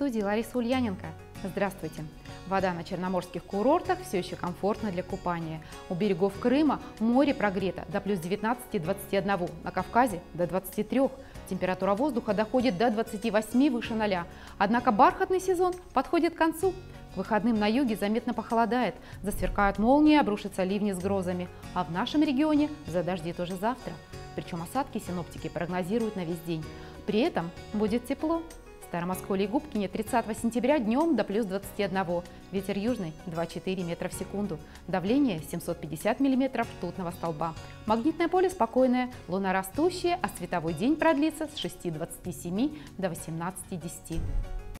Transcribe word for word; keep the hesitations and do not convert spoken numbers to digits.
студии Лариса Ульяненко. Здравствуйте! Вода на черноморских курортах все еще комфортна для купания. У берегов Крыма море прогрето до плюс девятнадцати — двадцати одного, на Кавказе до двадцати трёх. Температура воздуха доходит до двадцати восьми выше ноля. Однако бархатный сезон подходит к концу. К выходным на юге заметно похолодает, засверкают молнии, обрушатся ливни с грозами. А в нашем регионе задождит уже завтра. Причем осадки синоптики прогнозируют на весь день. При этом будет тепло. В Старомосколье и Губкине тридцатого сентября днем до плюс двадцати одного. Ветер южный два — четыре метра в секунду. Давление семьсот пятьдесят миллиметров ртутного столба. Магнитное поле спокойное, луна растущая, а световой день продлится с шести двадцати семи до восемнадцати десяти.